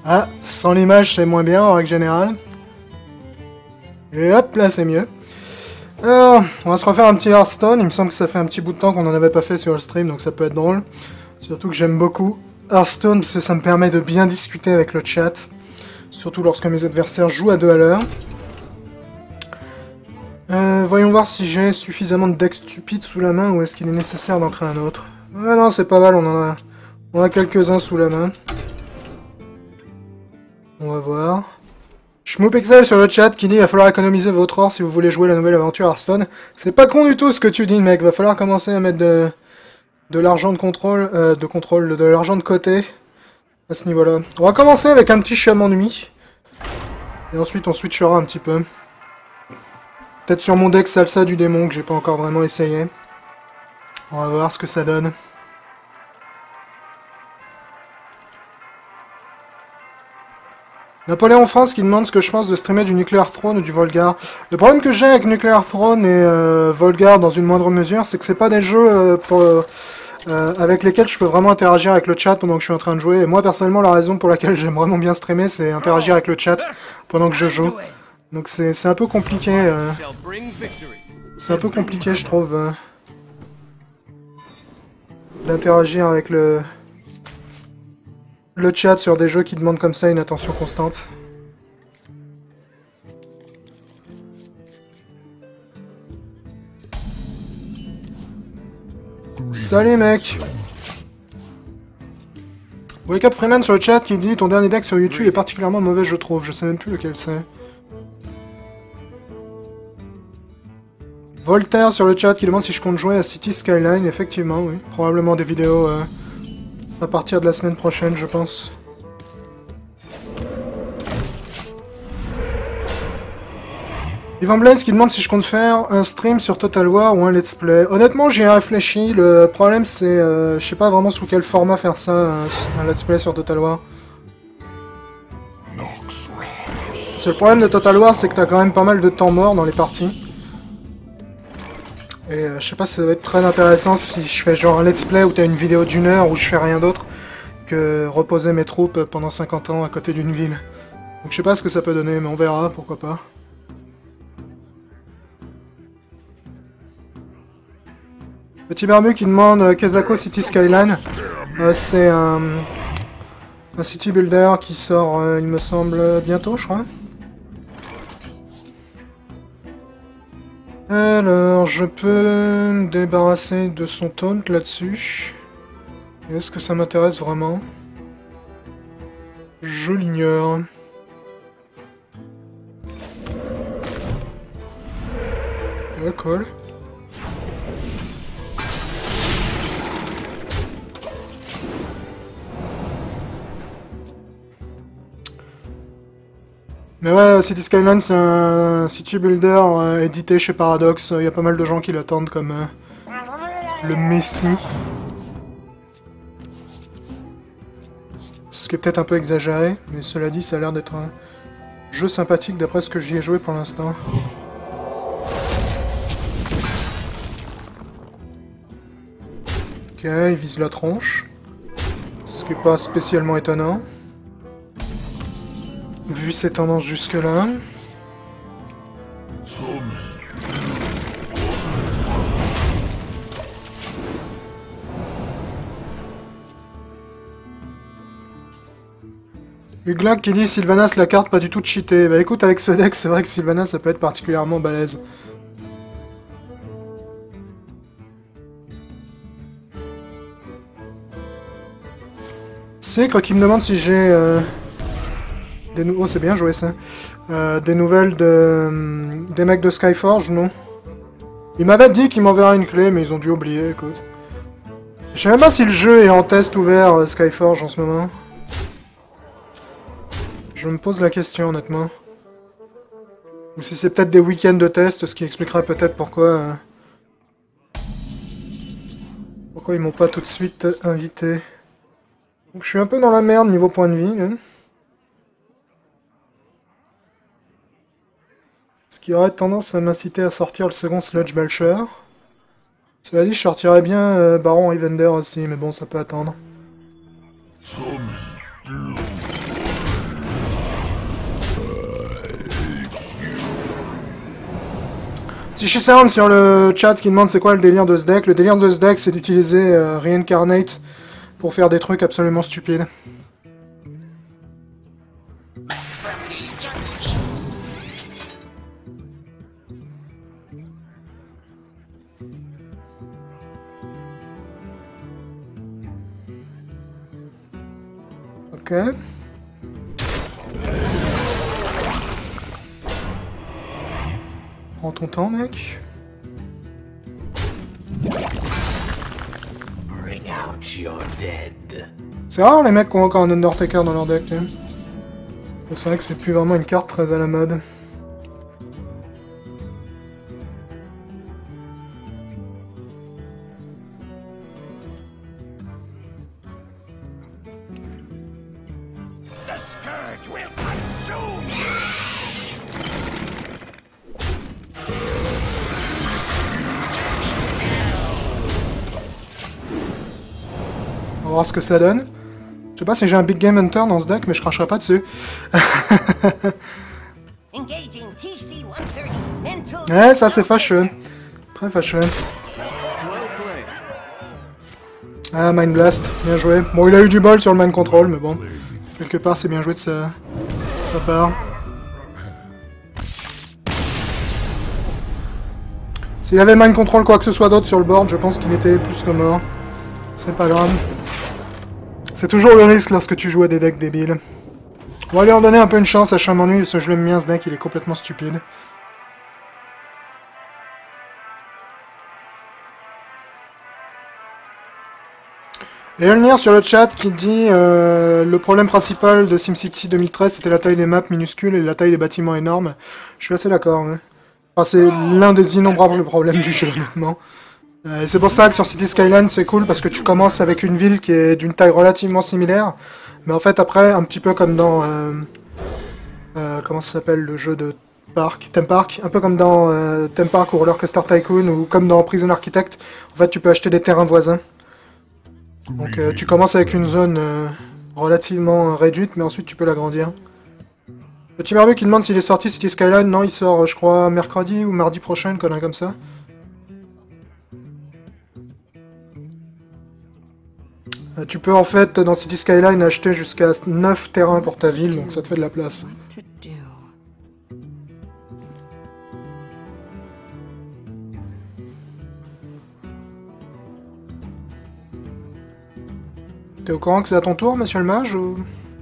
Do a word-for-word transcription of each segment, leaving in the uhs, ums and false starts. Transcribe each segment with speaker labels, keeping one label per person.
Speaker 1: Ah, sans l'image c'est moins bien en règle générale. Et hop, là c'est mieux. Alors, on va se refaire un petit Hearthstone. Il me semble que ça fait un petit bout de temps qu'on n'en avait pas fait sur le stream, donc ça peut être drôle. Surtout que j'aime beaucoup Hearthstone, parce que ça me permet de bien discuter avec le chat. Surtout lorsque mes adversaires jouent à deux à l'heure. Euh, voyons voir si j'ai suffisamment de decks stupides sous la main, ou est-ce qu'il est nécessaire d'en créer un autre. Ah non, c'est pas mal, on en a, on a quelques-uns sous la main. On va voir. Schmoopixel sur le chat qui dit il va falloir économiser votre or si vous voulez jouer la nouvelle aventure Hearthstone. C'est pas con du tout ce que tu dis, mec. Va falloir commencer à mettre de, de l'argent de contrôle, euh, de contrôle, de l'argent de côté à ce niveau-là. On va commencer avec un petit chaman nuit. Et ensuite on switchera un petit peu. Peut-être sur mon deck Salsa du démon que j'ai pas encore vraiment essayé. On va voir ce que ça donne. Napoléon France qui demande ce que je pense de streamer du Nuclear Throne ou du Volgar. Le problème que j'ai avec Nuclear Throne et euh, Volgar dans une moindre mesure, c'est que c'est pas des jeux euh, pour, euh, avec lesquels je peux vraiment interagir avec le chat pendant que je suis en train de jouer. Et moi personnellement, la raison pour laquelle j'aime vraiment bien streamer, c'est interagir avec le chat pendant que je joue. Donc c'est un peu compliqué. Euh, c'est un peu compliqué, je trouve, euh, d'interagir avec le... le chat sur des jeux qui demandent comme ça une attention constante. Salut mec. Wake Up Freeman sur le chat qui dit ton dernier deck sur YouTube est particulièrement mauvais je trouve. Je sais même plus lequel c'est. Voltaire sur le chat qui demande si je compte jouer à City Skyline. Effectivement oui. Probablement des vidéos euh, à partir de la semaine prochaine je pense. Ivan Blaise qui demande si je compte faire un stream sur Total War ou un let's play. Honnêtement, j'y ai réfléchi. Le problème, c'est... Euh, je sais pas vraiment sous quel format faire ça, un, un let's play sur Total War. C'est le problème de Total War, c'est que t'as quand même pas mal de temps mort dans les parties. Et euh, je sais pas si ça va être très intéressant si je fais genre un let's play où t'as une vidéo d'une heure où je fais rien d'autre que reposer mes troupes pendant cinquante ans à côté d'une ville. Donc je sais pas ce que ça peut donner, mais on verra, pourquoi pas. Petit Barbu qui demande euh, Kezako City Skyline. Euh, c'est un, un city builder qui sort, euh, il me semble, bientôt, je crois. Alors, je peux me débarrasser de son taunt là-dessus. Est-ce que ça m'intéresse vraiment? Je l'ignore. Ouais, cool. Mais ouais, City Skyline, c'est un city builder euh, édité chez Paradox. Il y a pas mal de gens qui l'attendent comme euh, le messie. Ce qui est peut-être un peu exagéré, mais cela dit, ça a l'air d'être un jeu sympathique d'après ce que j'y ai joué pour l'instant. Ok, il vise la tronche. Ce qui n'est pas spécialement étonnant. Vu ses tendances jusque-là. Uglac qui dit Sylvanas la carte pas du tout cheatée. Bah écoute, avec ce deck, c'est vrai que Sylvanas ça peut être particulièrement balèze. Secre qui me demande si j'ai... Euh... Des nou oh, c'est bien joué ça. Euh, des nouvelles de... Euh, des mecs de Skyforge, non? Ils m'avaient dit qu'ils m'enverraient une clé, mais ils ont dû oublier, écoute. Je sais même pas si le jeu est en test ouvert, euh, Skyforge, en ce moment. Je me pose la question, honnêtement. Ou si c'est peut-être des week-ends de test, ce qui expliquerait peut-être pourquoi... Euh... Pourquoi ils m'ont pas tout de suite invité. Donc je suis un peu dans la merde niveau point de vie, là. Ce qui aurait tendance à m'inciter à sortir le second Sludge Belcher. Cela dit, je sortirais bien euh, Baron Evander aussi, mais bon, ça peut attendre. Psychisound sur le chat qui demande c'est quoi le délire de ce deck. Le délire de ce deck c'est d'utiliser euh, Reincarnate pour faire des trucs absolument stupides. Ok. Prends ton temps, mec. C'est rare les mecs qui ont encore un Undertaker dans leur deck. Hein. C'est vrai que c'est plus vraiment une carte très à la mode. On va voir ce que ça donne. Je sais pas si j'ai un Big Game Hunter dans ce deck, mais je cracherai pas dessus. Ouais, ça c'est fâcheux. Très fâcheux. Ah, Mind Blast, bien joué. Bon, il a eu du bol sur le Mind Control, mais bon. Quelque part, c'est bien joué de sa, sa part. S'il avait Mind Control quoi que ce soit d'autre sur le board, je pense qu'il était plus que mort. C'est pas grave. C'est toujours le risque lorsque tu joues à des decks débiles. On va lui en donner un peu une chance à Chamonix, parce que je l'aime bien ce deck, il est complètement stupide. Et Elnir sur le chat qui dit euh, le problème principal de SimCity deux mille treize c'était la taille des maps minuscules et la taille des bâtiments énormes. Je suis assez d'accord. Hein. Enfin, c'est l'un des innombrables problèmes du jeu, honnêtement. Euh, c'est pour ça que sur City Skyline c'est cool parce que tu commences avec une ville qui est d'une taille relativement similaire, mais en fait après, un petit peu comme dans... Euh, euh, comment ça s'appelle le jeu de parc, Theme Park, un peu comme dans euh, Theme Park ou Roller Coaster Tycoon ou comme dans Prison Architect, en fait tu peux acheter des terrains voisins. Donc euh, tu commences avec une zone euh, relativement réduite, mais ensuite tu peux l'agrandir. Petit Barbu qui demande s'il est sorti City Skyline, non il sort je crois mercredi ou mardi prochain, une connerie comme ça. Euh, tu peux en fait dans City Skyline acheter jusqu'à neuf terrains pour ta ville, donc ça te fait de la place. T'es au courant que c'est à ton tour, monsieur le mage ou...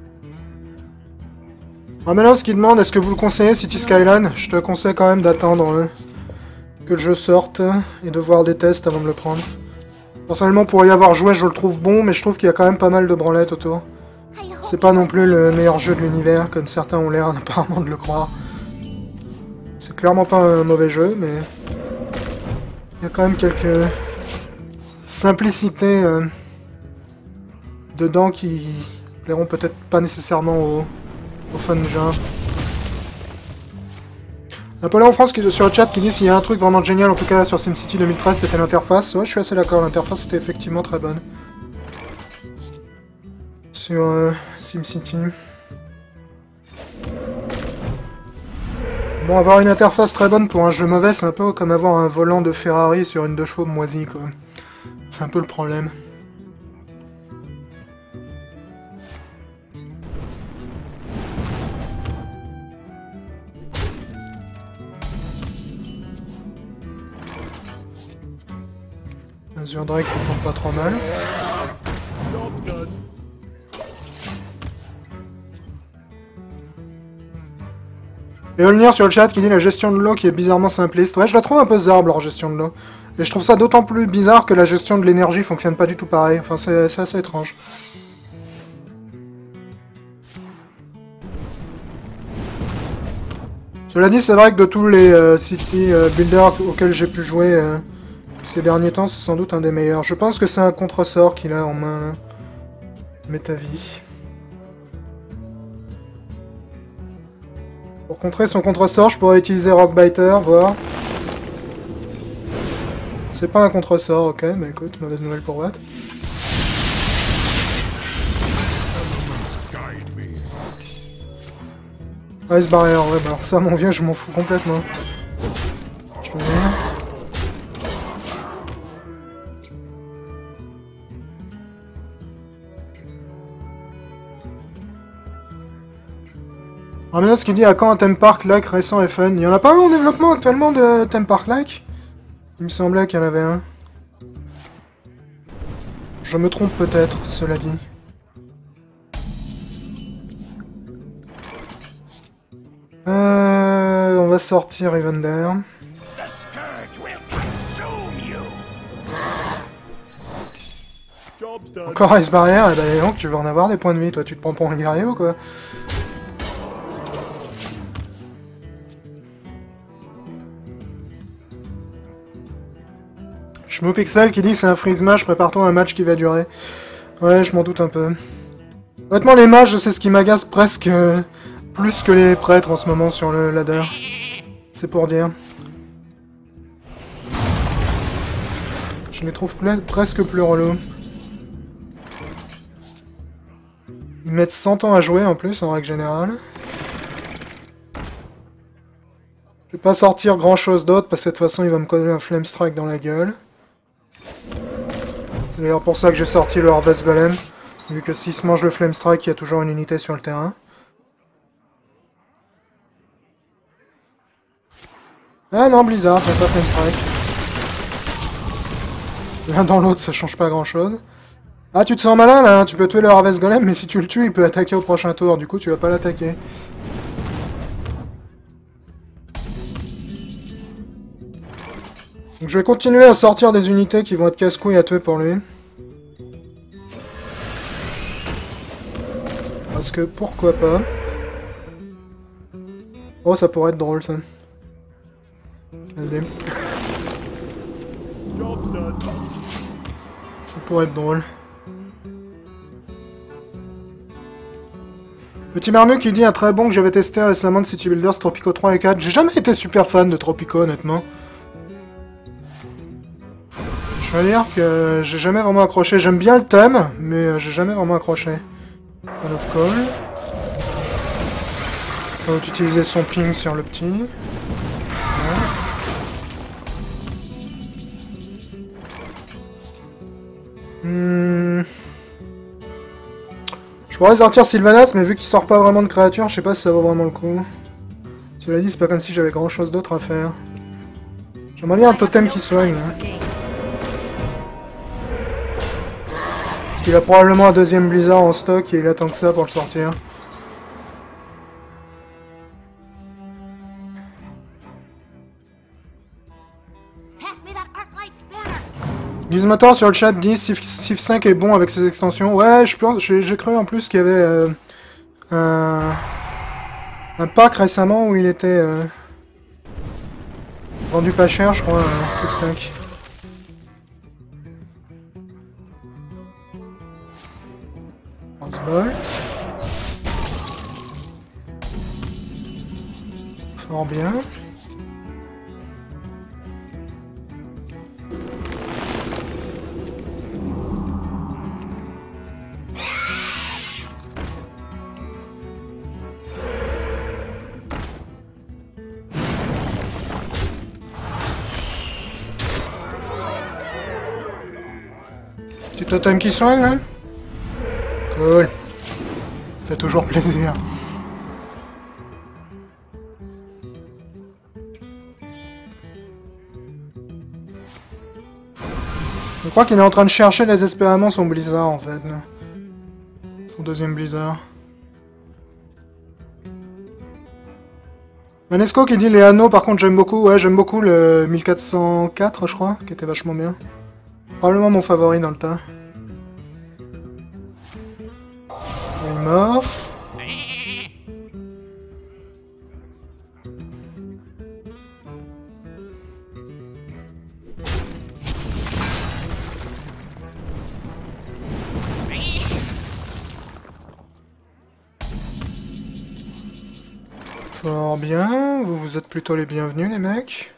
Speaker 1: Ah, maintenant, ce qui demande, est-ce que vous le conseillez, City Skyline? Je te conseille quand même d'attendre hein, que le jeu sorte et de voir des tests avant de le prendre. Personnellement, pour y avoir joué, je le trouve bon, mais je trouve qu'il y a quand même pas mal de branlettes autour. C'est pas non plus le meilleur jeu de l'univers, comme certains ont l'air apparemment de le croire. C'est clairement pas un mauvais jeu, mais... il y a quand même quelques... simplicités... Euh... dedans qui plairont peut-être pas nécessairement aux, aux fans de genre. Napoléon France qui est sur le chat qui dit s'il y a un truc vraiment génial en tout cas sur SimCity deux mille treize c'était l'interface. Ouais je suis assez d'accord, l'interface était effectivement très bonne. Sur euh, SimCity. Bon avoir une interface très bonne pour un jeu mauvais c'est un peu comme avoir un volant de Ferrari sur une deux chevaux moisie quoi. C'est un peu le problème. Azure Drake qui tombe pas trop mal. Et Olnir sur le chat qui dit la gestion de l'eau qui est bizarrement simpliste. Ouais, je la trouve un peu zarbe leur gestion de l'eau. Et je trouve ça d'autant plus bizarre que la gestion de l'énergie fonctionne pas du tout pareil. Enfin, c'est assez étrange. Cela dit, c'est vrai que de tous les euh, city euh, builders auxquels j'ai pu jouer... Euh, ces derniers temps, c'est sans doute un des meilleurs. Je pense que c'est un contre-sort qu'il a en main, là. Métavie. Pour contrer son contre-sort, je pourrais utiliser Rockbiter, voir. C'est pas un contre-sort, ok, mais écoute, mauvaise nouvelle pour Watt. Ice Barrier, ouais, bah alors ça, mon vieux, je m'en fous complètement. Je te dis. Ramenos qui dit à quand un theme park like récent et fun. Il y en a pas un en développement actuellement de theme park like? Il me semblait qu'il y en avait un. Je me trompe peut-être, cela dit. Euh, on va sortir Evander. Encore Ice Barrière, et ben donc tu vas en avoir des points de vie, toi tu te prends pour un guerrier ou quoi? Shmoupixel qui dit que c'est un freeze match, prépare-toi à un match qui va durer. Ouais, je m'en doute un peu. Honnêtement, les mages, c'est ce qui m'agace presque euh, plus que les prêtres en ce moment sur le ladder. C'est pour dire. Je les trouve presque plus relous. Ils mettent cent ans à jouer en plus, en règle générale. Je vais pas sortir grand chose d'autre parce que de toute façon il va me coller un Flame Strike dans la gueule. C'est d'ailleurs pour ça que j'ai sorti le Harvest Golem. Vu que s'il se mange le Flame Strike, il y a toujours une unité sur le terrain. Ah non, Blizzard, il n'y a pas Flame Strike. L'un dans l'autre, ça change pas grand chose. Ah, tu te sens malin là, hein, tu peux tuer le Harvest Golem, mais si tu le tues, il peut attaquer au prochain tour, du coup tu vas pas l'attaquer. Donc je vais continuer à sortir des unités qui vont être casse-couilles à tuer pour lui. Parce que pourquoi pas. Oh, ça pourrait être drôle ça. Vas-y. Ça pourrait être drôle. Petit Marmu qui dit un très bon que j'avais testé récemment de City Builders, Tropico trois et quatre. J'ai jamais été super fan de Tropico honnêtement. Je vais dire que j'ai jamais vraiment accroché. J'aime bien le thème, mais j'ai jamais vraiment accroché. Call of Call. Faut utiliser son ping sur le petit. Ouais. Hmm. Je pourrais sortir Sylvanas, mais vu qu'il sort pas vraiment de créatures, je sais pas si ça vaut vraiment le coup. Cela dit, c'est pas comme si j'avais grand chose d'autre à faire. J'aimerais bien un totem qui soigne. Hein. Parce qu'il a probablement un deuxième Blizzard en stock et il attend que ça pour le sortir. Gizmotor sur le chat dit Civ cinq est bon avec ses extensions. Ouais, je pense, j'ai cru en plus qu'il y avait euh, un, un pack récemment où il était euh, vendu pas cher, je crois, euh, Civ cinq. Bolt. Fort bien. Petit totem qui soigne, hein? Cool. Fait toujours plaisir. Je crois qu'il est en train de chercher désespérément son Blizzard en fait. Là. Son deuxième Blizzard. Manesco qui dit les anneaux, par contre j'aime beaucoup. Ouais, j'aime beaucoup le mille quatre cent quatre, je crois, qui était vachement bien. Probablement mon favori dans le tas. Il est mort. Fort bien, vous, vous êtes plutôt les bienvenus les mecs.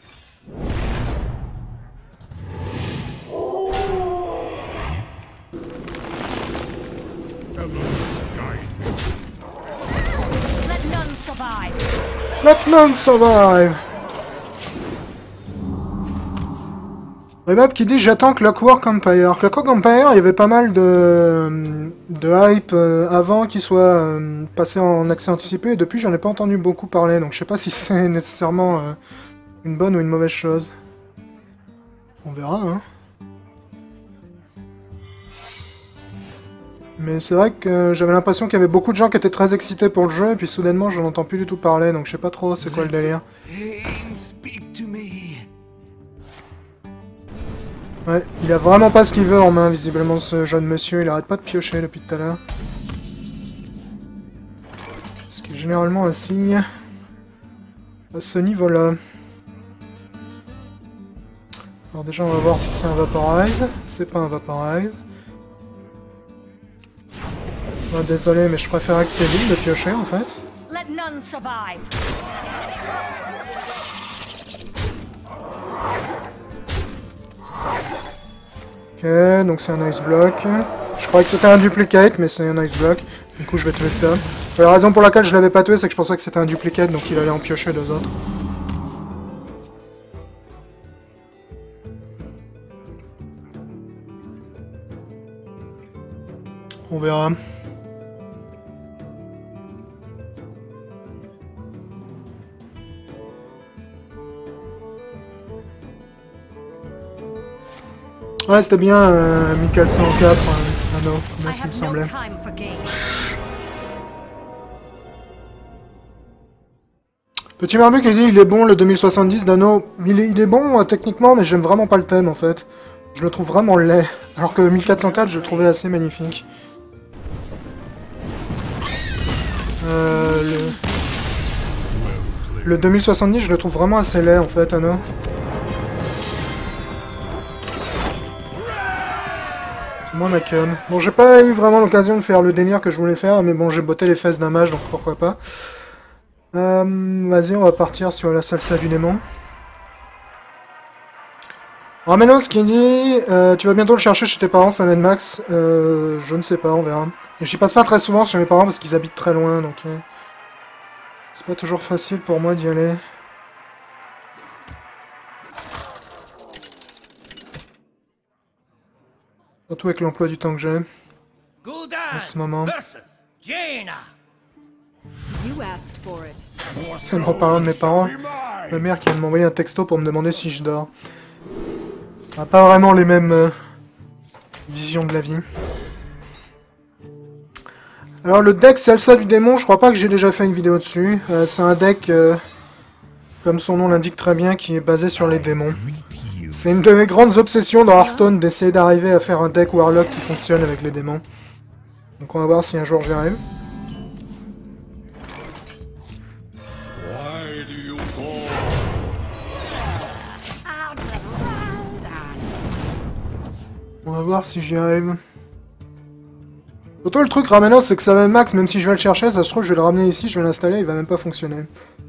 Speaker 1: Let none survive. Webab qui dit j'attends Clockwork Empire. Clockwork Empire, il y avait pas mal de, de hype euh, avant qu'il soit euh, passé en accès anticipé, et depuis j'en ai pas entendu beaucoup parler, donc je sais pas si c'est nécessairement euh, une bonne ou une mauvaise chose. On verra, hein. Mais c'est vrai que j'avais l'impression qu'il y avait beaucoup de gens qui étaient très excités pour le jeu, et puis soudainement je n'entends plus du tout parler, donc je sais pas trop c'est quoi le délire. Ouais, il a vraiment pas ce qu'il veut en main, visiblement, ce jeune monsieur. Il arrête pas de piocher depuis tout à l'heure. Ce qui est généralement un signe à ce niveau-là. Alors déjà, on va voir si c'est un Vaporize. C'est pas un Vaporize. Oh, désolé, mais je préfère que Kevin de piocher, en fait.
Speaker 2: Let none survive.
Speaker 1: Ok, donc c'est un Ice Block. Je croyais que c'était un Duplicate, mais c'est un Ice Block. Du coup, je vais tuer ça. La raison pour laquelle je l'avais pas tué, c'est que je pensais que c'était un Duplicate, donc il allait en piocher deux autres. On verra. Ouais, c'était bien euh, mille quatre cent quatre, euh, anneau, comme ce qu'il me semblait. Petit Marbu qui dit il est bon le deux mille soixante-dix d'anneau. Il est, il est bon euh, techniquement, mais j'aime vraiment pas le thème en fait. Je le trouve vraiment laid. Alors que mille quatre cent quatre, je le trouvais assez magnifique. Euh, le... le deux mille soixante-dix, je le trouve vraiment assez laid en fait, anneau. Moi ma cam. Bon, j'ai pas eu vraiment l'occasion de faire le délire que je voulais faire, mais bon, j'ai botté les fesses d'un mage, donc pourquoi pas. Euh, Vas-y, on va partir sur la salsa du démon. Ramenos qui dit euh, tu vas bientôt le chercher chez tes parents, ça m'aide Max. Euh, je ne sais pas, on verra. Et j'y passe pas très souvent chez mes parents parce qu'ils habitent très loin, donc euh, c'est pas toujours facile pour moi d'y aller. Surtout avec l'emploi du temps que j'ai en ce moment. En parlant de mes parents, ma mère qui vient de m'envoyer un texto pour me demander si je dors. On n'a pas vraiment les mêmes euh, visions de la vie. Alors le deck Salsa du démon, je crois pas que j'ai déjà fait une vidéo dessus. Euh, c'est un deck, euh, comme son nom l'indique très bien, qui est basé sur les démons. C'est une de mes grandes obsessions dans Hearthstone d'essayer d'arriver à faire un deck Warlock qui fonctionne avec les démons. Donc on va voir si un jour j'y arrive. On va voir si j'y arrive. Surtout le truc Ramenos, c'est que ça va max, même si je vais le chercher, ça se trouve je vais le ramener ici, je vais l'installer, il va même pas fonctionner.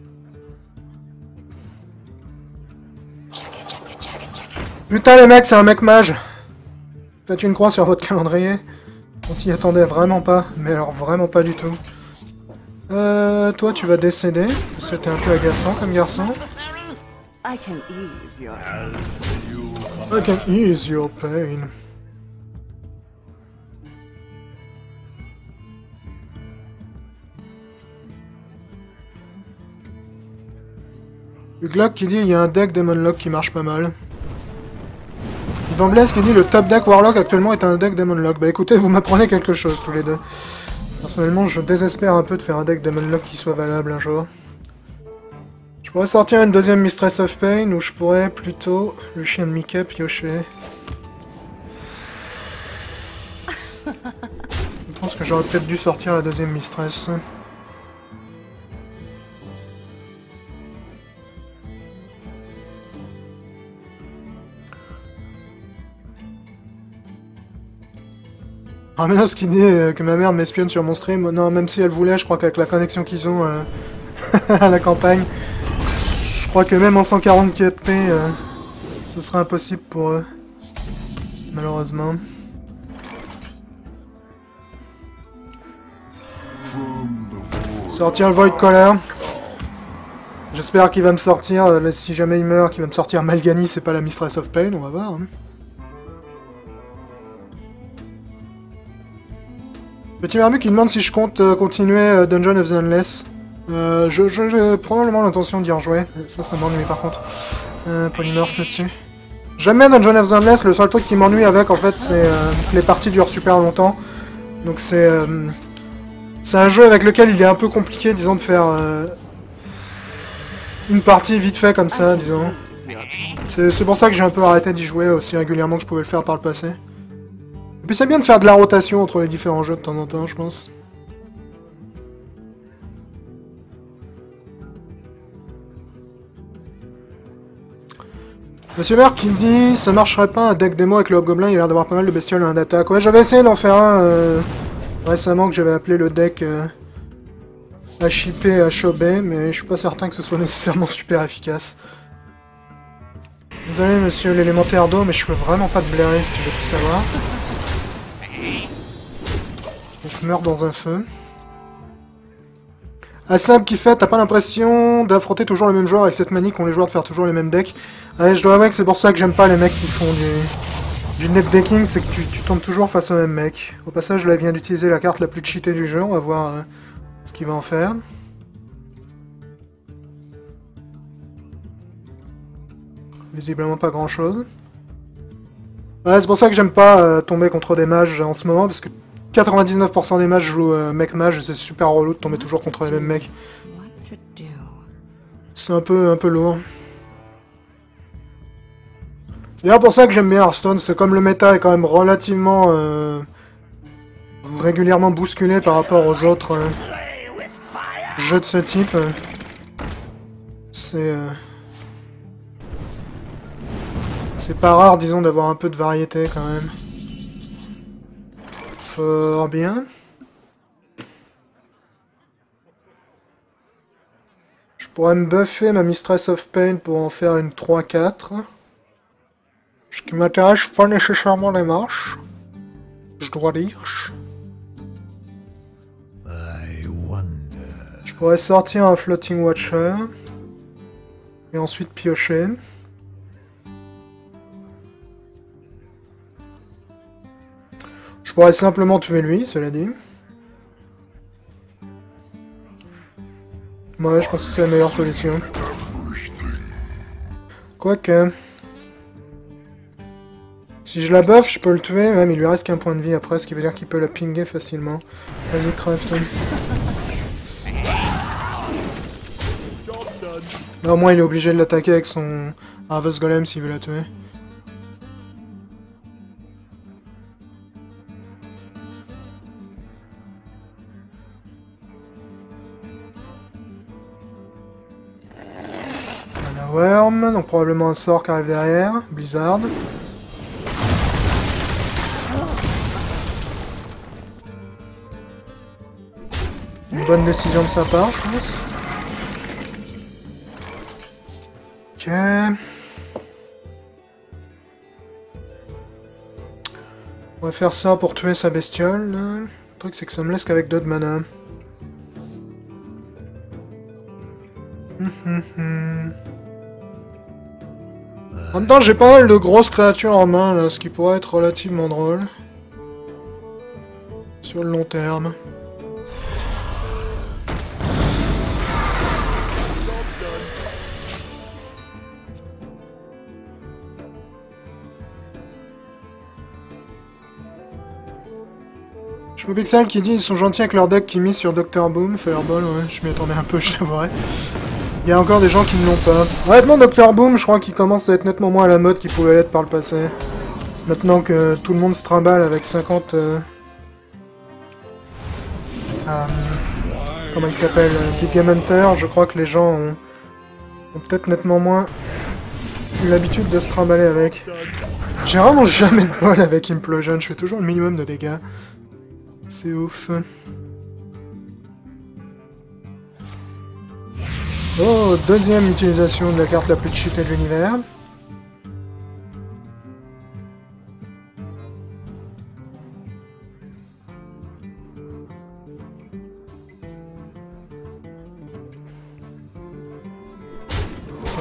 Speaker 1: Putain les mecs, c'est un mec mage. Faites une croix sur votre calendrier. On s'y attendait vraiment pas, mais alors vraiment pas du tout. Euh, toi tu vas décéder. C'était un peu agaçant comme garçon. I can ease your pain. I can ease your pain. Glock qui dit il y a un deck Demonlock qui marche pas mal. Ivan Blaise qui dit le top deck Warlock actuellement est un deck Demonlock. Bah écoutez, vous m'apprenez quelque chose tous les deux. Personnellement, je désespère un peu de faire un deck Demonlock qui soit valable un jour. Je pourrais sortir une deuxième Mistress of Pain ou je pourrais plutôt le chien de Mickey piocher. Je pense que j'aurais peut-être dû sortir la deuxième Mistress. Ramenos qui dit euh, que ma mère m'espionne sur mon stream. Non, même si elle voulait, je crois qu'avec la connexion qu'ils ont euh, à la campagne, je crois que même en cent quarante-quatre p, euh, ce sera impossible pour eux. Malheureusement. Sortir le Void Caller. J'espère qu'il va me sortir, euh, si jamais il meurt, qu'il va me sortir Malgani, c'est pas la Mistress of Pain, on va voir. Hein. Petit Mermu qui demande si je compte euh, continuer euh, Dungeon of the Endless. Euh, je, je, j'ai probablement l'intention d'y rejouer. Ça, ça m'ennuie par contre. Euh, Polymorph là-dessus. J'aime bien Dungeon of the Endless, le seul truc qui m'ennuie avec en fait c'est euh, que les parties durent super longtemps. Donc c'est... Euh, c'est un jeu avec lequel il est un peu compliqué, disons, de faire euh, une partie vite fait comme ça, disons. C'est pour ça que j'ai un peu arrêté d'y jouer aussi régulièrement que je pouvais le faire par le passé. Et puis c'est bien de faire de la rotation entre les différents jeux de temps en temps, je pense. Monsieur Merck qui me dit ça marcherait pas un deck démo avec le Hobgoblin, il a l'air d'avoir pas mal de bestioles en attaque. Ouais, j'avais essayé d'en faire un euh, récemment que j'avais appelé le deck euh, H I P H O B, mais je suis pas certain que ce soit nécessairement super efficace. Désolé monsieur l'élémentaire d'eau, mais je peux vraiment pas te blairer si tu veux tout savoir. Donc meurs dans un feu. Assab qui fait, t'as pas l'impression d'affronter toujours le même joueur avec cette manie qu'ont les joueurs de faire toujours les mêmes decks. Ouais, je dois avouer que c'est pour ça que j'aime pas les mecs qui font du, du net decking, c'est que tu, tu tombes toujours face au même mec. Au passage, là, il vient d'utiliser la carte la plus cheatée du jeu, on va voir euh, ce qu'il va en faire. Visiblement pas grand chose. Ouais, c'est pour ça que j'aime pas euh, tomber contre des mages en ce moment, parce que quatre-vingt-dix-neuf pour cent des mages jouent euh, mec mage et c'est super relou de tomber toujours contre les mêmes mecs. C'est un peu, un peu lourd. C'est d'ailleurs pour ça que j'aime bien Hearthstone, c'est comme le méta est quand même relativement euh, régulièrement bousculé par rapport aux autres euh, jeux de ce type. Euh, c'est euh, c'est pas rare, disons, d'avoir un peu de variété quand même. Fort bien. Je pourrais me buffer ma Mistress of Pain pour en faire une trois quatre. Ce qui m'intéresse pas nécessairement les marches. Je dois dire. Je pourrais sortir un Floating Watcher. Et ensuite piocher. Je pourrais simplement tuer lui, cela dit. Ouais, je pense que c'est la meilleure solution. Quoique... Si je la buff, je peux le tuer, même il lui reste qu'un point de vie après, ce qui veut dire qu'il peut la pinguer facilement. Vas-y, crève, toi. Là, au moins, il est obligé de l'attaquer avec son Harvest Golem s'il veut la tuer. Worm, donc probablement un sort qui arrive derrière, Blizzard. Une bonne décision de sa part, je pense. Ok. On va faire ça pour tuer sa bestiole. Là. Le truc c'est que ça me laisse qu'avec deux de mana. Hum, hum, hum. En même temps, j'ai pas mal de grosses créatures en main, là, ce qui pourrait être relativement drôle. Sur le long terme. Je me Pixel qui dit ils sont gentils avec leur deck qui mise sur docteur Boom, Fireball, ouais, je m'y attendais un peu, je t'avouerai. Il y a encore des gens qui ne l'ont pas. Honnêtement, docteur Boom, je crois qu'il commence à être nettement moins à la mode qu'il pouvait l'être par le passé. Maintenant que tout le monde se trimballe avec cinquante... Euh... Euh... Comment il s'appelle Big Game Hunter, je crois que les gens ont, ont peut-être nettement moins eu l'habitude de se trimballer avec. J'ai vraiment jamais de bol avec Implosion, je fais toujours le minimum de dégâts. C'est ouf. Oh, deuxième utilisation de la carte la plus cheatée de l'univers.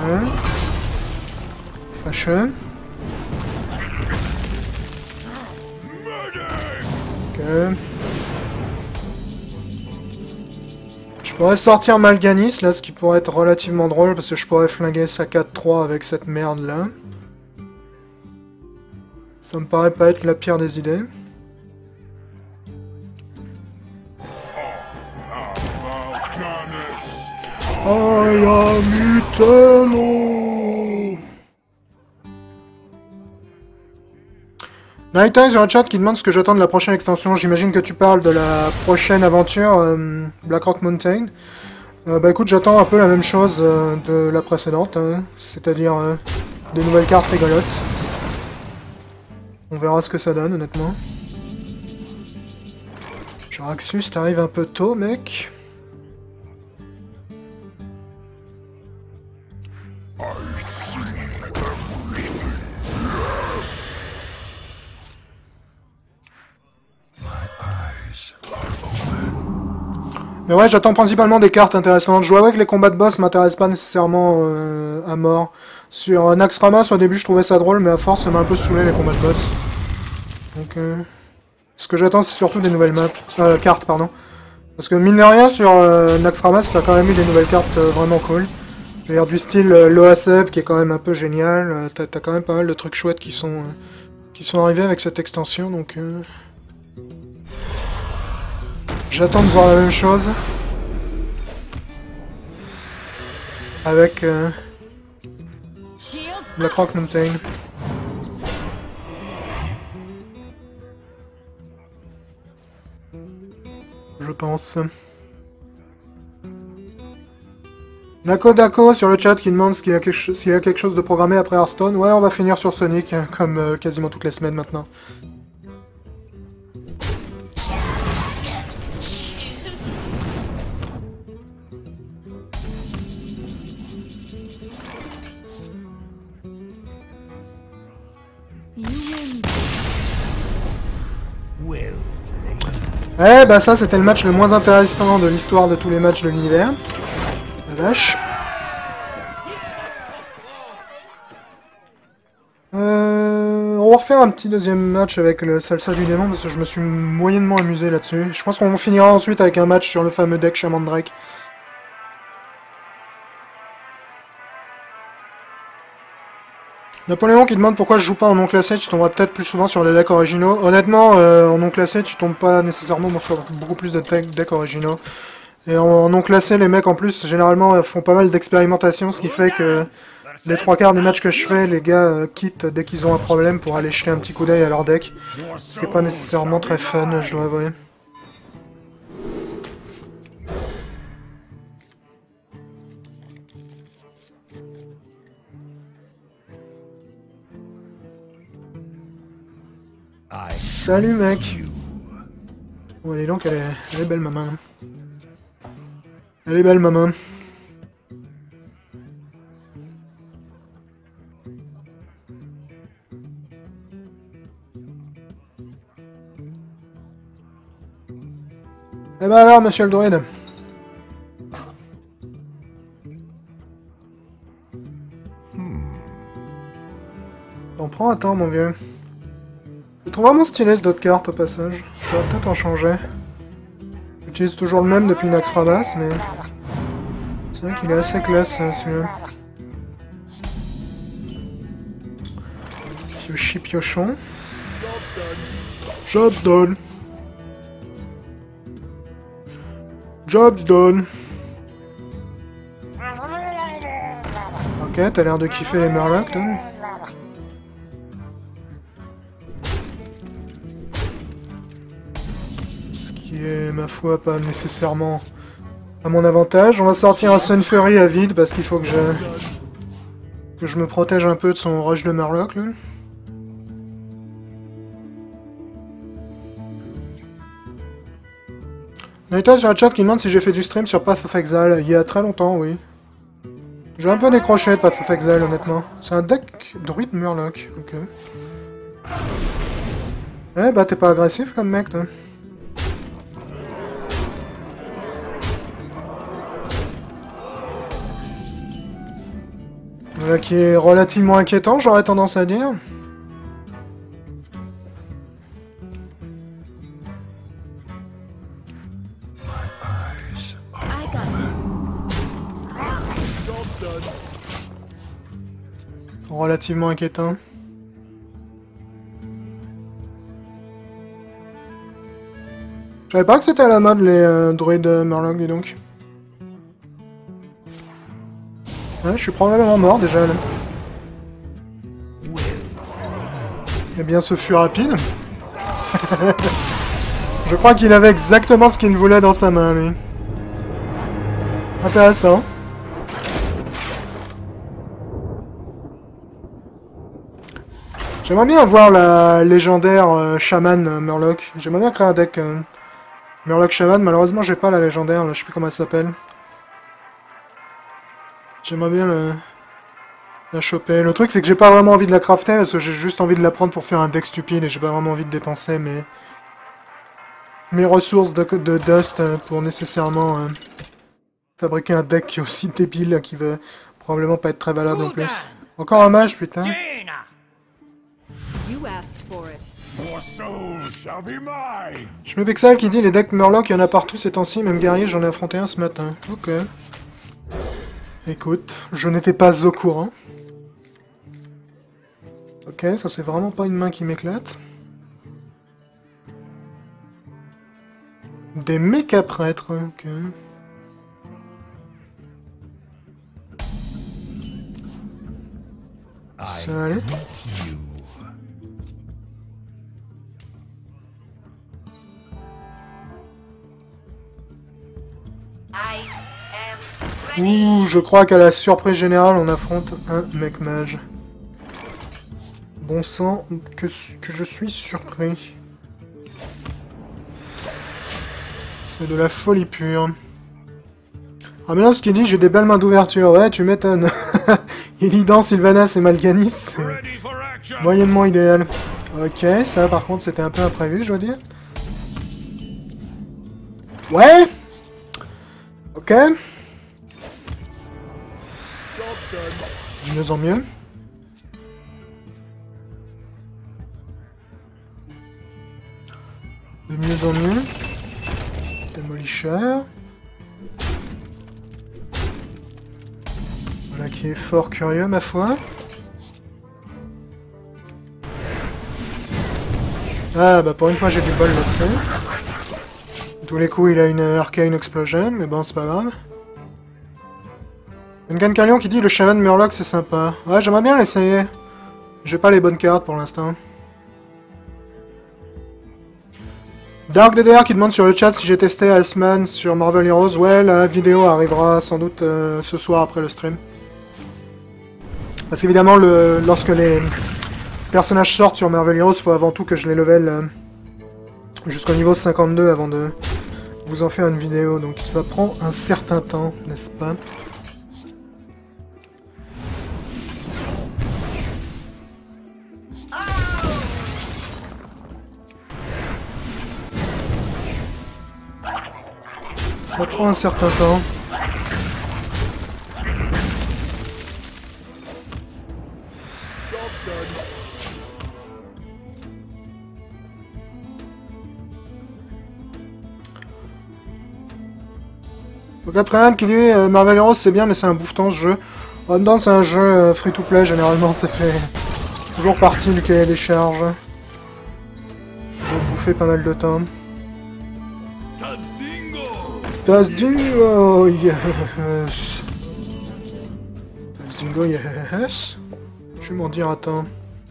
Speaker 1: Ok. Fâcheux. Ok. Je pourrais sortir Mal'Ganis là, ce qui pourrait être relativement drôle parce que je pourrais flinguer sa quatre trois avec cette merde là. Ça me paraît pas être la pire des idées. I am eternal. Night Eyes sur le chat qui demande ce que j'attends de la prochaine extension. J'imagine que tu parles de la prochaine aventure euh, Blackrock Mountain. Euh, bah écoute, j'attends un peu la même chose euh, de la précédente, hein, c'est-à-dire euh, des nouvelles cartes rigolotes. On verra ce que ça donne, honnêtement. Jaraxxus, t'arrives un peu tôt, mec. Mais ouais, j'attends principalement des cartes intéressantes. Je vois ouais, que les combats de boss m'intéressent pas nécessairement euh, à mort. Sur euh, Naxxramas, au début, je trouvais ça drôle, mais à force, ça m'a un peu saoulé les combats de boss. Donc, euh, ce que j'attends, c'est surtout des nouvelles maps, euh, cartes, pardon. Parce que mine de rien, sur euh, Naxxramas, t'as quand même eu des nouvelles cartes euh, vraiment cool. D'ailleurs, du style euh, Loatheb, qui est quand même un peu génial. Euh, t'as t'as quand même pas mal de trucs chouettes qui sont euh, qui sont arrivés avec cette extension, donc. Euh... J'attends de voir la même chose avec euh, Blackrock Mountain. Je pense. Nako Dako sur le chat qui demande s'il y a quelque, s'il y a quelque chose de programmé après Hearthstone. Ouais, on va finir sur Sonic, hein, comme euh, quasiment toutes les semaines maintenant. Eh bah ça c'était le match le moins intéressant de l'histoire de tous les matchs de l'univers. La vache. Euh, on va refaire un petit deuxième match avec le Salsa du démon parce que je me suis moyennement amusé là-dessus. Je pense qu'on finira ensuite avec un match sur le fameux deck Shaman Drake. Napoléon qui demande pourquoi je joue pas en non classé, tu tomberas peut-être plus souvent sur les decks originaux. Honnêtement, euh, en non classé, tu tombes pas nécessairement sur beaucoup plus de decks originaux. Et en, en non classé, les mecs en plus, généralement, font pas mal d'expérimentation, ce qui fait que les trois quarts des matchs que je fais, les gars euh, quittent dès qu'ils ont un problème pour aller jeter un petit coup d'œil à leur deck. Ce qui est pas nécessairement très fun, je dois avouer. Salut mec. Oh dis donc, elle est, elle est belle ma main. Elle est belle ma main. Eh ben alors monsieur le druide. On prend un temps mon vieux. Je trouve vraiment stylé ce d'autres cartes au passage. Je vais peut-être en changer. J'utilise toujours le même depuis Naxxramas, mais... C'est vrai qu'il est assez classe celui-là. Piochi piochon. Job done. Job done. Ok, t'as l'air de kiffer les Murlocs là. Et ma foi pas nécessairement à mon avantage. On va sortir un Sun Fury à vide parce qu'il faut que je que je me protège un peu de son rush de Murloc là. Naita sur le chat qui demande si j'ai fait du stream sur Path of Exile. Il y a très longtemps, oui. J'ai un peu décroché de Path of Exile honnêtement. C'est un deck druide Murloc, ok. Eh bah t'es pas agressif comme mec toi. Voilà qui est relativement inquiétant, j'aurais tendance à dire. Relativement inquiétant. Je savais pas que c'était à la mode les euh, druides euh, Murloc, dis donc. Ouais, je suis probablement mort déjà là. Eh bien, ce fut rapide. Je crois qu'il avait exactement ce qu'il voulait dans sa main, lui. Intéressant. J'aimerais bien voir la légendaire euh, Shaman euh, Murloc. J'aimerais bien créer un deck euh, Murloc Shaman. Malheureusement, j'ai pas la légendaire, là, je sais plus comment elle s'appelle. J'aimerais bien le... la choper. Le truc, c'est que j'ai pas vraiment envie de la crafter, parce que j'ai juste envie de la prendre pour faire un deck stupide, et j'ai pas vraiment envie de dépenser mes, mes ressources de, de dust pour nécessairement euh, fabriquer un deck qui est aussi débile, qui va probablement pas être très valable en plus. Encore un mage, putain. Je me Pixel qui dit les decks Murloc, il y en a partout ces temps-ci, même guerrier, j'en ai affronté un ce matin. Ok. Écoute, je n'étais pas au courant. Ok, ça c'est vraiment pas une main qui m'éclate. Des méca prêtres, ok. Ça allait. Ouh, je crois qu'à la surprise générale, on affronte un mec mage. Bon sang, que, que je suis surpris. C'est de la folie pure. Ah mais là, ce qu'il dit, j'ai des belles mains d'ouverture. Ouais, tu m'étonnes. Illidan, Sylvanas et Mal'Ganis, c'est moyennement idéal. Ok, ça par contre, c'était un peu imprévu, je dois dire. Ouais. Ok. De mieux en mieux. De mieux en mieux. Démolisher. Voilà qui est fort curieux, ma foi. Ah, bah pour une fois j'ai du bol là-dessus. Tous les coups il a une Arcane Explosion, mais bon, c'est pas grave. Ungan Carlion qui dit le Shaman Murloc c'est sympa. Ouais, j'aimerais bien l'essayer. J'ai pas les bonnes cartes pour l'instant. Dark D D R qui demande sur le chat si j'ai testé Iceman sur Marvel Heroes. Ouais, la vidéo arrivera sans doute euh, ce soir après le stream. Parce qu'évidemment, le, lorsque les personnages sortent sur Marvel Heroes, il faut avant tout que je les level euh, jusqu'au niveau cinquante-deux avant de vous en faire une vidéo. Donc ça prend un certain temps, n'est-ce pas? Ça prend un certain temps. Donc après qui dit euh, Marvel Heroes c'est bien mais c'est un bouffeton ce jeu. En même temps c'est un jeu euh, free to play généralement, ça fait toujours partie du cahier des charges. J'ai bouffé pas mal de temps. Das Dingo, yes. Das Dingo, yes. Je vais m'en dire, attends.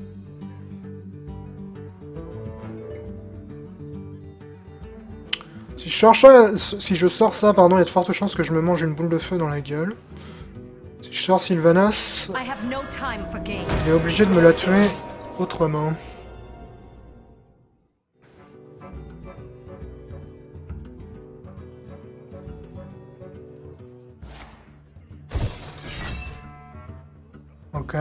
Speaker 1: Si je sors ça, si je sors ça, pardon, il y a de fortes chances que je me mange une boule de feu dans la gueule. Si je sors Sylvanas, il est obligé de me la tuer autrement. Ok.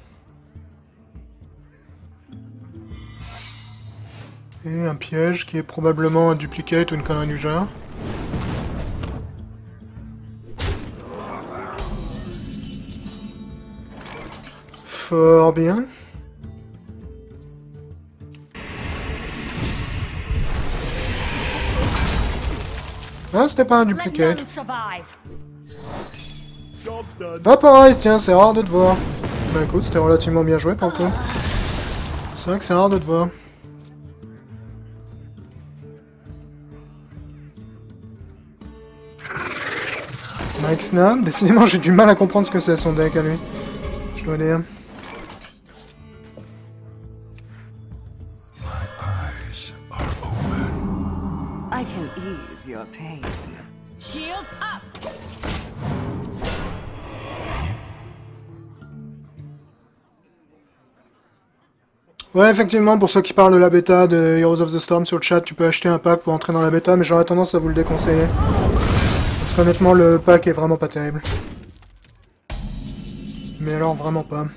Speaker 1: Et un piège qui est probablement un duplicate ou une connerie du genre. Fort bien. Ah, c'était pas un
Speaker 2: Let
Speaker 1: duplicate.
Speaker 2: none survive.
Speaker 1: Vaporize, tiens, c'est rare de te voir. Bah écoute, c'était relativement bien joué pour le coup. C'est vrai que c'est rare de te voir. Mike Snap, décidément j'ai du mal à comprendre ce que c'est son deck à lui. Je dois dire.
Speaker 3: I can ease your pain.
Speaker 2: Shields up.
Speaker 1: Ouais, effectivement, pour ceux qui parlent de la bêta de Heroes of the Storm sur le chat, tu peux acheter un pack pour entrer dans la bêta, mais j'aurais tendance à vous le déconseiller. Parce qu'honnêtement, le pack est vraiment pas terrible. Mais alors, vraiment pas.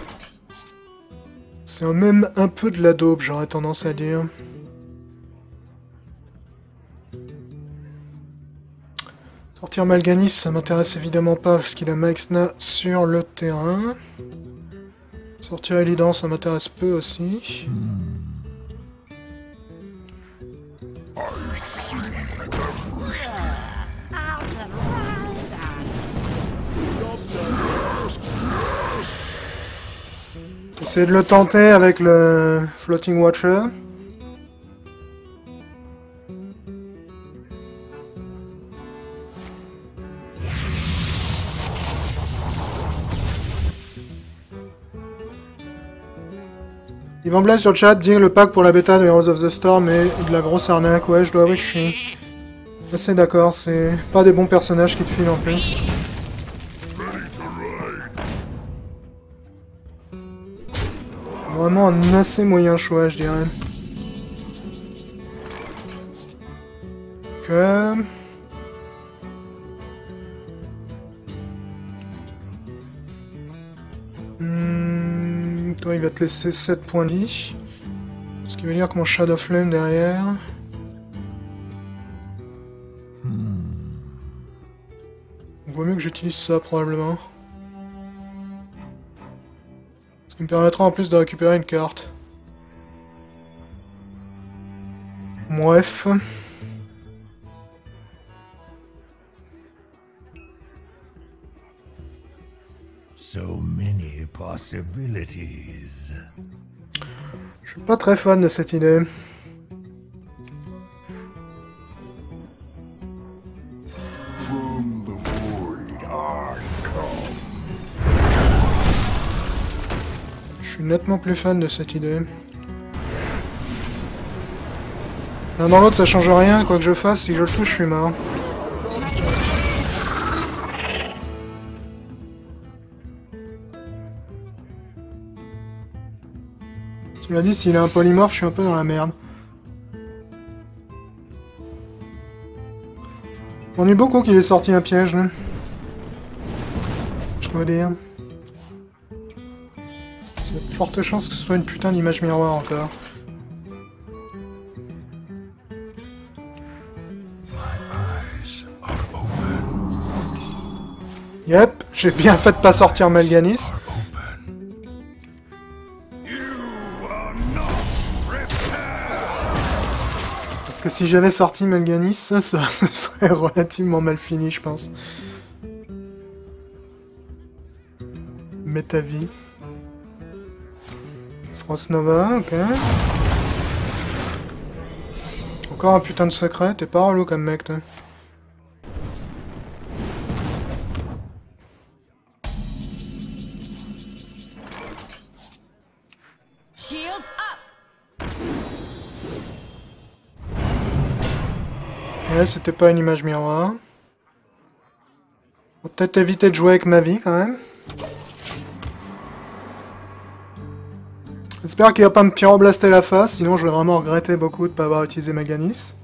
Speaker 1: C'est même un peu de la daube, j'aurais tendance à dire. Sortir Mal'Ganis, ça m'intéresse évidemment pas, parce qu'il a Maexna sur le terrain. Sortir Illidan, ça m'intéresse peu aussi. Essayer de le tenter avec le Floating Watcher. Yvan Blaise sur le chat dit le pack pour la bêta de Heroes of the Storm est de la grosse arnaque. Ouais, je dois avouer que je suis assez d'accord, c'est pas des bons personnages qui te filent en plus. Vraiment un assez moyen choix, je dirais. Que... Hmm, toi, il va te laisser sept points de vie. Ce qui veut dire que mon Shadow Flame derrière... Il vaut mieux que j'utilise ça, probablement. Ce qui me permettra en plus de récupérer une carte. Bref.
Speaker 4: So many possibilities.
Speaker 1: Je suis pas très fan de cette idée.
Speaker 4: From the void I come.
Speaker 1: Je suis nettement plus fan de cette idée. L'un dans l'autre ça change rien, quoi que je fasse, si je le touche je suis mort. Cela dit, s'il a un polymorphe, je suis un peu dans la merde. On m'ennuie beaucoup qu'il ait sorti un piège, là. Je dois dire. Il y a de fortes chances que ce soit une putain d'image miroir encore. Yep, j'ai bien fait de pas sortir Mal'Ganis. Parce que si j'avais sorti Mal'Ganis, ça, ça, ça serait relativement mal fini, je pense. Métavie. Frost Nova, ok. Encore un putain de secret, t'es pas relou comme mec, toi.
Speaker 2: Shields up.
Speaker 1: Ok, c'était pas une image miroir. Faut peut-être éviter de jouer avec ma vie, quand même. J'espère qu'il va pas me pyroblaster la face, sinon je vais vraiment regretter beaucoup de pas avoir utilisé Mal'Ganis.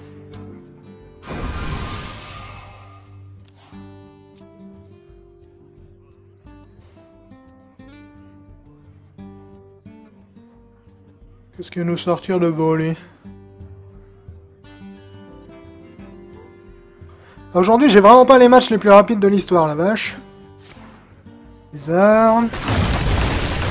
Speaker 1: Qu'est-ce qu'il va nous sortir de beau, lui? Aujourd'hui, j'ai vraiment pas les matchs les plus rapides de l'histoire, la vache. Bizarre.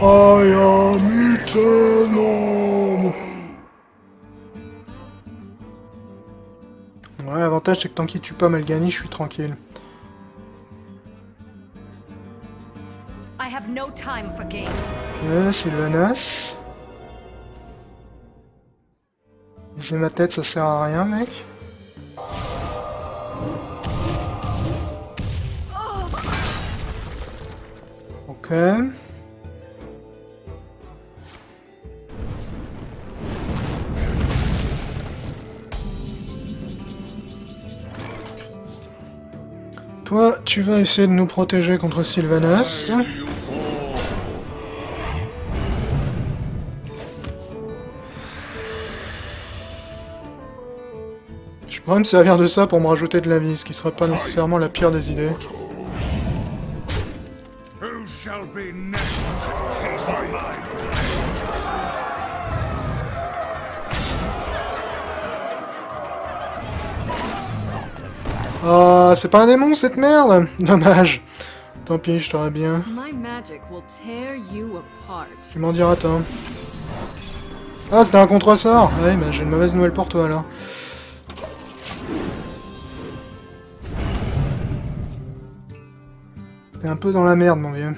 Speaker 1: I am eternal. Ouais, l'avantage c'est que tant qu'il tue pas Malgani, je suis tranquille.
Speaker 2: I have no time for games.
Speaker 1: Ok, Sylvanas. Viser ma tête, ça sert à rien, mec. Ok. Toi, tu vas essayer de nous protéger contre Sylvanas. Je pourrais me servir de ça pour me rajouter de la vie, ce qui serait pas nécessairement la pire des idées.
Speaker 4: Who shall be next to taste my blood?
Speaker 1: Ah, c'est pas un démon cette merde. Dommage. Tant pis, je t'aurais bien.
Speaker 3: My magic will tear you apart.
Speaker 1: Tu m'en diras tant. Ah, c'était un contre-sort. Ouais, bah j'ai une mauvaise nouvelle pour toi alors. T'es un peu dans la merde, mon vieux.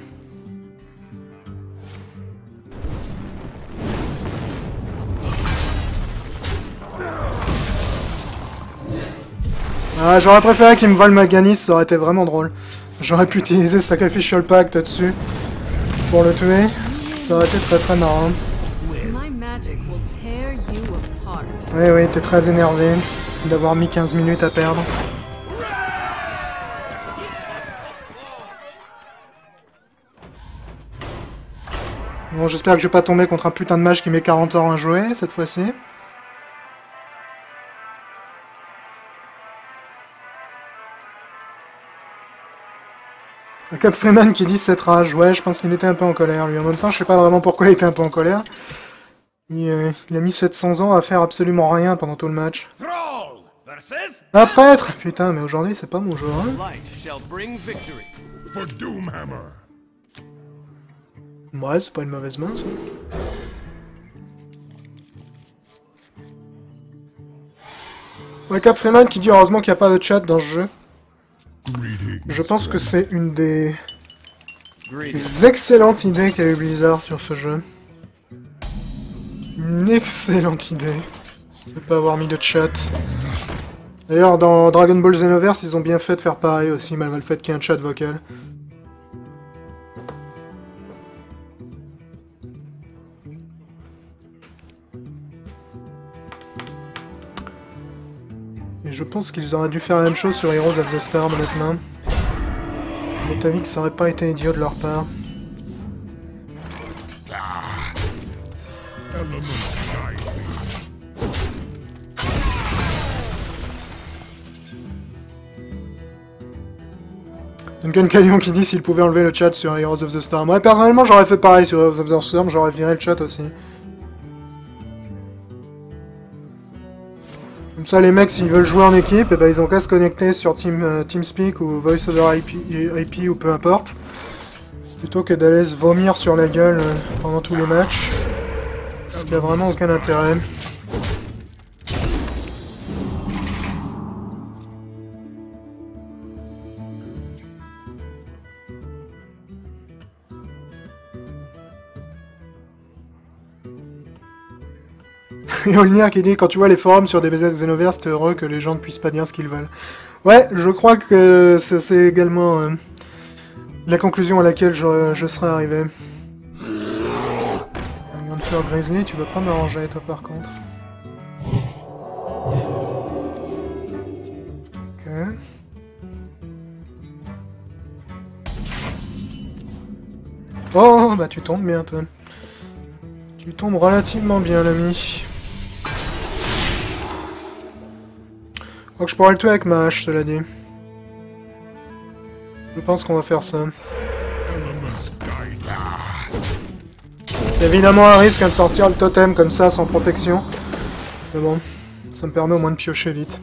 Speaker 1: Ah, j'aurais préféré qu'il me vole Malganis, ça aurait été vraiment drôle. J'aurais pu utiliser Sacrificial Pact là-dessus pour le tuer. Ça aurait été très très marrant.
Speaker 3: My magic will tear you apart.
Speaker 1: Oui, oui, t'es très énervé d'avoir mis quinze minutes à perdre. Bon, j'espère que je vais pas tomber contre un putain de mage qui met quarante heures à jouer cette fois-ci. Cap Freeman qui dit cette rage, ouais, je pense qu'il était un peu en colère lui. En même temps, je sais pas vraiment pourquoi il était un peu en colère. Il, euh, il a mis sept cents ans à faire absolument rien pendant tout le match.
Speaker 5: Thrall versus
Speaker 1: Un prêtre! Putain, mais aujourd'hui c'est pas mon jour, hein.
Speaker 5: light shall bring victory.
Speaker 4: For Doomhammer.
Speaker 1: Ouais, c'est pas une mauvaise main, ça. Ouais, Cap Freeman qui dit heureusement qu'il n'y a pas de chat dans ce jeu. Je pense que c'est une des... des excellentes idées qu'a eu Blizzard sur ce jeu. Une excellente idée de pas avoir mis de chat. D'ailleurs, dans Dragon Ball Xenoverse, ils ont bien fait de faire pareil aussi, malgré le fait qu'il y ait un chat vocal. Et je pense qu'ils auraient dû faire la même chose sur Heroes of the Storm, honnêtement. À mon avis que ça aurait pas été idiot de leur part. Duncan Calion qui dit s'il pouvait enlever le chat sur Heroes of the Storm. Ouais, personnellement, j'aurais fait pareil sur Heroes of the Storm, j'aurais viré le chat aussi. Comme ça, les mecs, s'ils veulent jouer en équipe, eh ben, ils ont qu'à se connecter sur Team, euh, TeamSpeak ou Voice over I P, I P ou peu importe. Plutôt que d'aller se vomir sur la gueule euh, pendant tous les matchs. Ce qui a vraiment aucun intérêt. Et Olnir qui dit quand tu vois les forums sur D B Z Xenoverse, t'es heureux que les gens ne puissent pas dire ce qu'ils veulent. Ouais, je crois que c'est également euh, la conclusion à laquelle je, je serais arrivé. Gunfleur Grizzly, tu vas pas m'arranger toi par contre. Ok. Oh, bah tu tombes bien toi. Tu tombes relativement bien l'ami. Je crois que je pourrais le tuer avec ma hache, cela dit. Je pense qu'on va faire ça. C'est évidemment un risque de sortir le totem comme ça, sans protection. Mais bon, ça me permet au moins de piocher vite.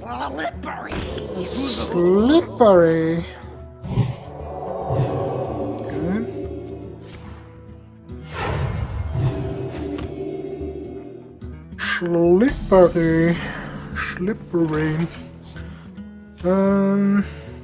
Speaker 1: Slippery. Slippery. Slippery. Euh...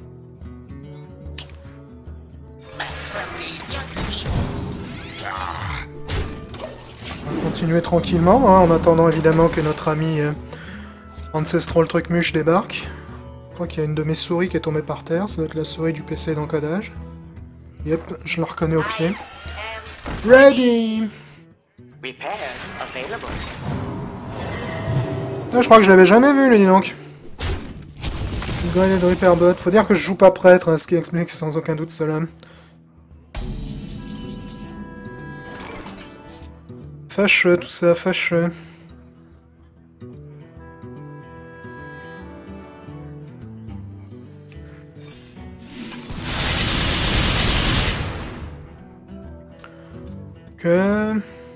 Speaker 1: On va continuer tranquillement, hein, en attendant évidemment que notre ami euh, Ancestral Trucmuche débarque. Je crois qu'il y a une de mes souris qui est tombée par terre, ça doit être la souris du P C d'encodage. Yep, je la reconnais au pied. Ready! Ah, je crois que je l'avais jamais vu, lui, dis donc. Grenade Repair-Bot. Faut dire que je joue pas prêtre, hein, ce qui explique sans aucun doute cela. Fâcheux, tout ça, fâcheux. Que...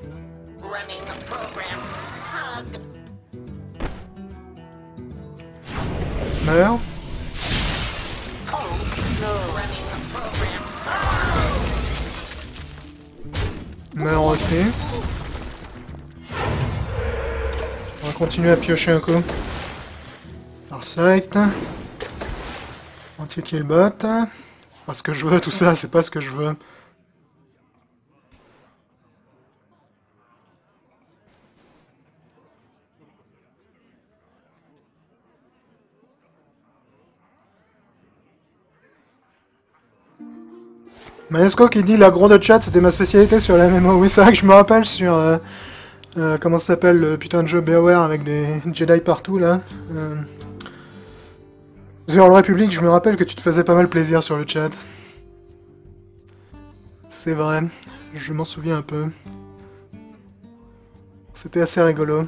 Speaker 1: Meurs. Meurs aussi. On va continuer à piocher un coup. Farsight. Anti-killbot. Pas ce que je veux, tout ça, c'est pas ce que je veux. Manesco qui dit la gronde chat c'était ma spécialité sur la M M O. Oui, c'est vrai que je me rappelle sur euh, euh, comment ça s'appelle le putain de jeu BioWare avec des Jedi partout là. Euh, The Old Republic, je me rappelle que tu te faisais pas mal plaisir sur le chat. C'est vrai, je m'en souviens un peu. C'était assez rigolo.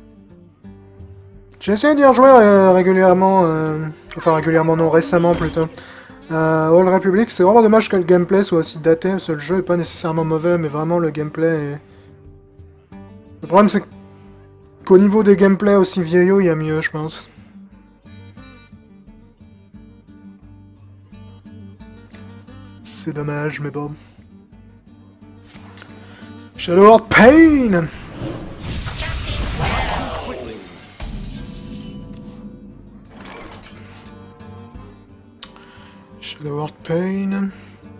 Speaker 1: J'ai essayé d'y rejouer euh, régulièrement, euh, enfin régulièrement non, récemment plutôt. Euh, Old Republic, c'est vraiment dommage que le gameplay soit aussi daté, parce que le jeu est pas nécessairement mauvais, mais vraiment le gameplay est... Le problème c'est qu'au niveau des gameplays aussi vieillots, il y a mieux, je pense. C'est dommage, mais bon. Shadow of Pain! Lord Pain.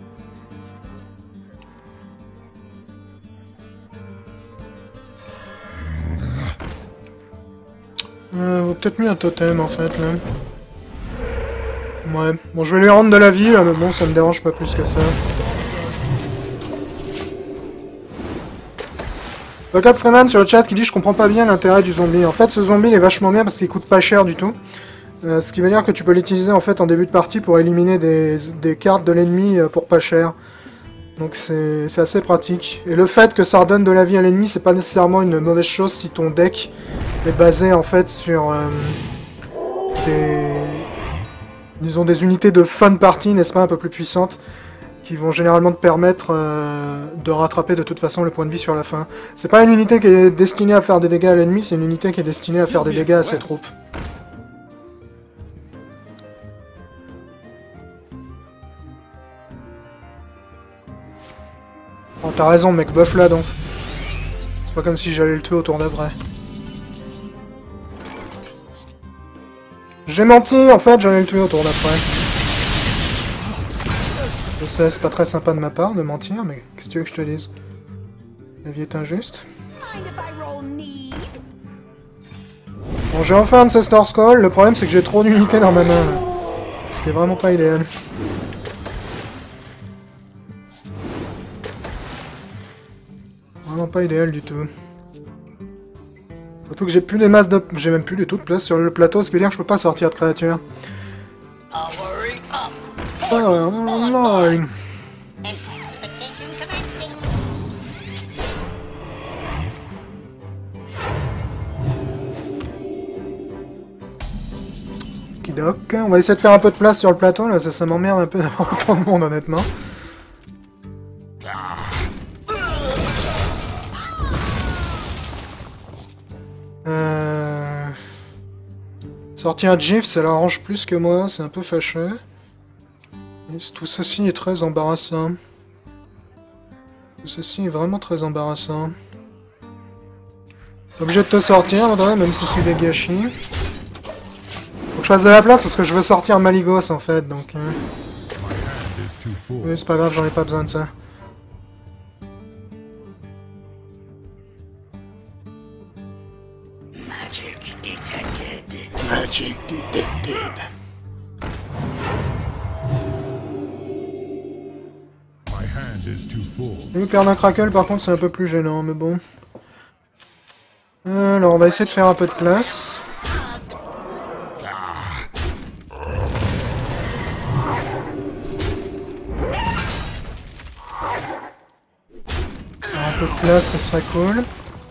Speaker 1: Euh, vaut peut-être mieux un totem en fait là. Ouais, bon je vais lui rendre de la vie là, mais bon ça me dérange pas plus que ça. Backup Freeman sur le chat qui dit je comprends pas bien l'intérêt du zombie. En fait ce zombie il est vachement bien parce qu'il coûte pas cher du tout. Euh, ce qui veut dire que tu peux l'utiliser en fait en début de partie pour éliminer des, des cartes de l'ennemi euh, pour pas cher. Donc c'est assez pratique. Et le fait que ça redonne de la vie à l'ennemi, c'est pas nécessairement une mauvaise chose si ton deck est basé en fait sur euh, des... disons des unités de fun party, n'est-ce pas, un peu plus puissantes, qui vont généralement te permettre euh, de rattraper de toute façon le point de vie sur la fin. C'est pas une unité qui est destinée à faire des dégâts à l'ennemi, c'est une unité qui est destinée à faire des dégâts à ses troupes. Oh, t'as raison, mec, buff là donc. C'est pas comme si j'allais le tuer au tour d'après. J'ai menti, en fait, j'allais le tuer au tour d'après. Je sais, c'est pas très sympa de ma part de mentir, mais qu'est-ce que tu veux que je te dise? La vie est injuste. Bon, j'ai enfin Ancestor Skull, le problème c'est que j'ai trop d'unités dans ma main là. Ce qui est vraiment pas idéal. Vraiment pas idéal du tout. Surtout que j'ai plus des masses de... J'ai même plus du tout de place sur le plateau, ce qui veut dire que je peux pas sortir de créature. Online. Kidoc. On va essayer de faire un peu de place sur le plateau, là, ça, ça m'emmerde un peu d'avoir autant de monde, honnêtement. Euh... Sortir un GIF, ça l'arrange plus que moi, c'est un peu fâcheux. Et tout ceci est très embarrassant. Tout ceci est vraiment très embarrassant. T'es obligé de te sortir, André, même si c'est des gâchis. Faut que je fasse de la place parce que je veux sortir Maligos en fait, donc... Hein. Oui, c'est pas grave, j'en ai pas besoin de ça.
Speaker 6: Magic detected.
Speaker 1: Magic detected.
Speaker 4: My hand is too full.
Speaker 1: Et perdre un crackle par contre c'est un peu plus gênant, mais bon. Alors on va essayer de faire un peu de place. Un peu de place, ce serait cool.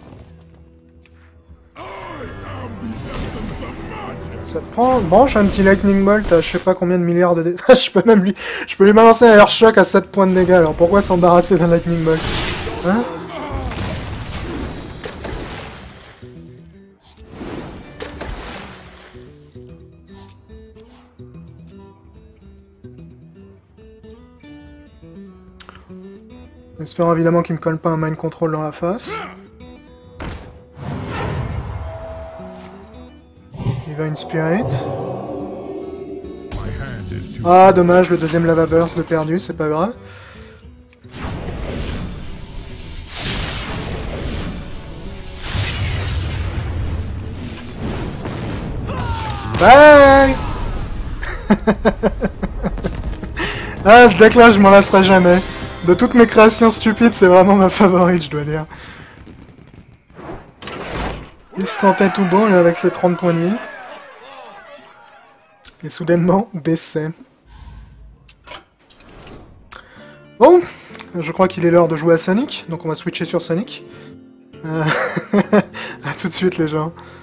Speaker 1: Ça te prend... Branche un petit Lightning Bolt à je sais pas combien de milliards de dégâts. je peux même lui... Je peux lui balancer un Air Shock à sept points de dégâts, alors pourquoi s'embarrasser d'un Lightning Bolt? Hein? Espérant évidemment qu'il me colle pas un Mind Control dans la face. Il va une Spirit. Ah, dommage, le deuxième Lava Burst de perdu, c'est pas grave. Bye. Ah, ce deck-là, je m'en lasserai jamais. De toutes mes créations stupides, c'est vraiment ma favorite, je dois dire. Il se sentait tout bon, là, avec ses trente points de vie. Et soudainement, décès. Bon, je crois qu'il est l'heure de jouer à Sonic, donc on va switcher sur Sonic. Euh... à tout de suite, les gens.